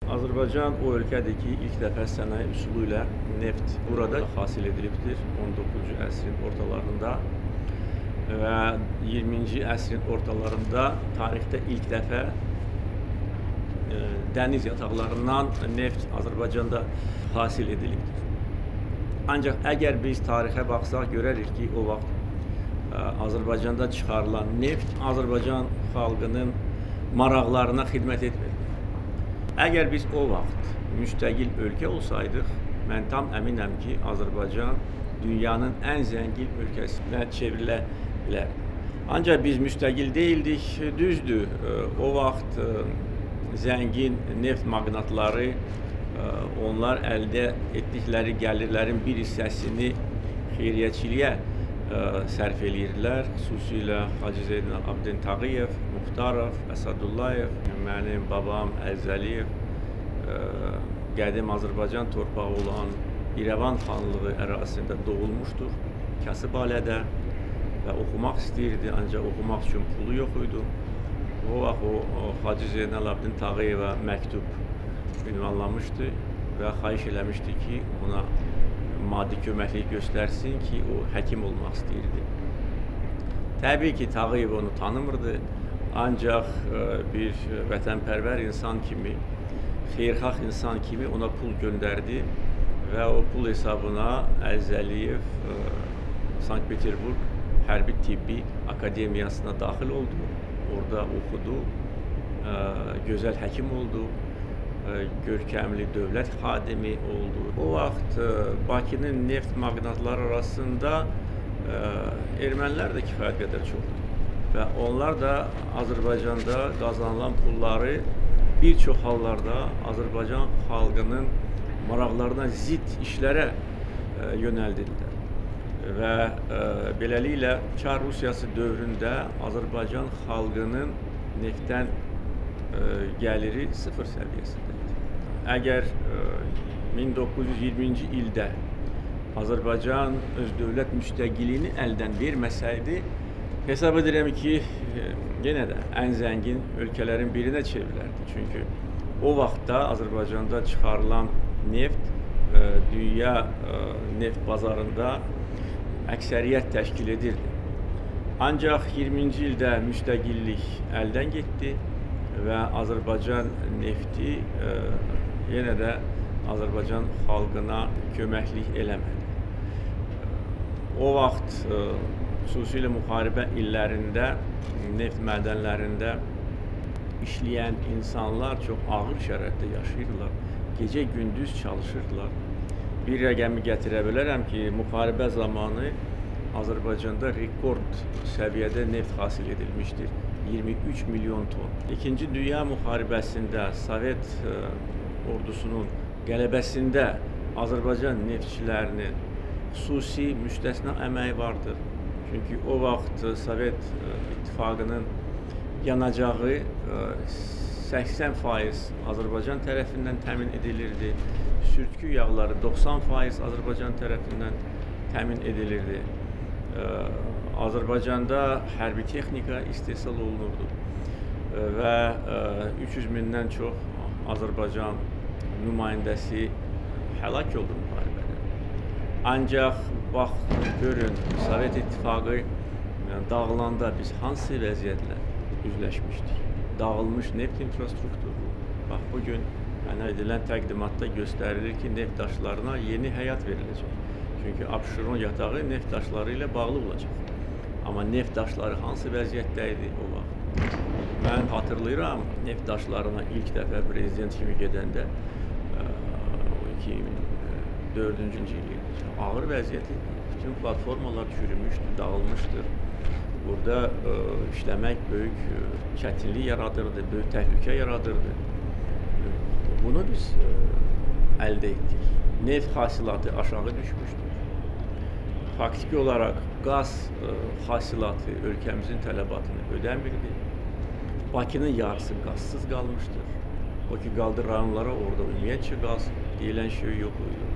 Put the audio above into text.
Azərbaycan o ölkədir ki, ilk dəfə sənaye üsulu ilə neft burada hasil edilibdir 19-cu əsrin ortalarında və 20-ci əsrin ortalarında tarixdə ilk dəfə dəniz yataqlarından neft Azərbaycanda hasil edilibdir. Ancaq əgər biz tarixə baxsaq, görərik ki, o vaxt Azərbaycanda çıxarılan neft Azərbaycan xalqının maraqlarına xidmət etmir. Əgər biz o vaxt müstəqil ölkə olsaydıq, mən tam əminəm ki, Azərbaycan dünyanın ən zəngin ölkəsinə çevrilə bilərdi. Ancaq biz müstəqil deyildik, düzdür. O vaxt zəngin neft maqnatları onlar əldə etdikləri gəlirlərin bir hissəsini xeyriyyəçiliyə sərf edirdilər. Xüsusilə Hacı Zeynalabdin Tağıyev, Muxtarov, Əsədullayev, mənim babam Əzzəliyev qədim Azərbaycan torpağı olan İrəvan xanlığı ərazisində doğulmuşdur, kasıb ailədə və oxumaq istəyirdi, ancaq oxumaq üçün pulu yox idi. O vaxt o Hacı Zeynalabdin Tağıyeva məktub ünvanlamışdı və xahiş eləmişdi ki, ona maddi köməklik göstərsin ki, o həkim olmaq istəyirdi. Təbii ki, Tağıyev onu tanımırdı, ancaq bir vətənpərvər insan kimi, xeyirxah insan kimi ona pul göndərdi və o pul hesabına Əzzəliyev Sankt-Peterburq Hərbi Tibbi Akademiyasına daxil oldu. Orada oxudu, gözəl həkim oldu, görkəmli dövlət xadimi oldu. O vaxt Bakının neft maqnatları arasında ermənilər də kifayət qədər çoxdur və onlar da Azərbaycanda qazanılan pulları bir çox hallarda Azərbaycan xalqının maraqlarına zidd işlərə yönəldirlər. Və beləliklə Çar Rusiyası dövründə Azərbaycan xalqının neftdən gəliri sıfır səviyyəsindədir. Əgər 1920-ci ildə Azərbaycan öz dövlət müstəqilliyini əldən verməsəydi, hesab edirəm ki, yenə də ən zəngin ölkələrin birinə çevrilərdi. Çünki o vaxtda Azərbaycanda çıxarılan neft dünya neft bazarında əksəriyyət təşkil edirdi. Ancaq 20-ci ildə müstəqillik əldən getdi və Azərbaycan nefti yenə də Azərbaycan xalqına köməklik eləmədi. O vaxt xüsusilə müharibə illərində neft mədənlərində işləyən insanlar çox ağır şəraitdə yaşayırlar, gecə-gündüz çalışırlar. Bir rəqəmi gətirə bilərəm ki, müharibə zamanı Azərbaycanda rekord səviyyədə neft hasil edilmişdir. 23 milyon ton. İkinci Dünya müharibəsində Sovet ordusunun qələbəsində Azərbaycan neftçilərinin xüsusi müstəsna əməyi vardır. Çünki o vaxt Sovet İttifaqının yanacağı 80% Azərbaycan tərəfindən təmin edilirdi. Sürtkü yağları 90% Azərbaycan tərəfindən təmin edilirdi. Azərbaycanda hərbi texnika istehsal olunurdu və 300 mindən çox Azərbaycan nümayəndəsi həlak oldu müharibədə. Ancaq bax, görün, Sovet İttifaqı dağılanda biz hansı vəziyyətlə üzləşmişdik? Dağılmış neft infrastrukturu. Bax, bugün edilən təqdimatda göstərilir ki, neft daşlarına yeni həyat veriləcək. Çünki Abşeron yatağı neft daşları ilə bağlı olacaq. Amma neft daşları hansı vəziyyətdə idi o vaxt? Mən hatırlayıram, neft daşlarına ilk dəfə prezident kimi gedəndə 2004-cü il idi. Ağır vəziyyət idi. Bütün platformalar çürümüşdür, dağılmışdır. Burada işləmək böyük çətinlik yaradırdı, böyük təhlükə yaradırdı. Bunu biz əldə etdik. Neft hasilatı aşağı düşmüşdür. Faktiki olaraq qaz hasilatı ölkəmizin tələbatını ödəmirdi. Bakının yarısı qazsız qalmışdır. O ki, qaldı rayonlara, orada ümumiyyətcə qaz deyilən şey yox idi.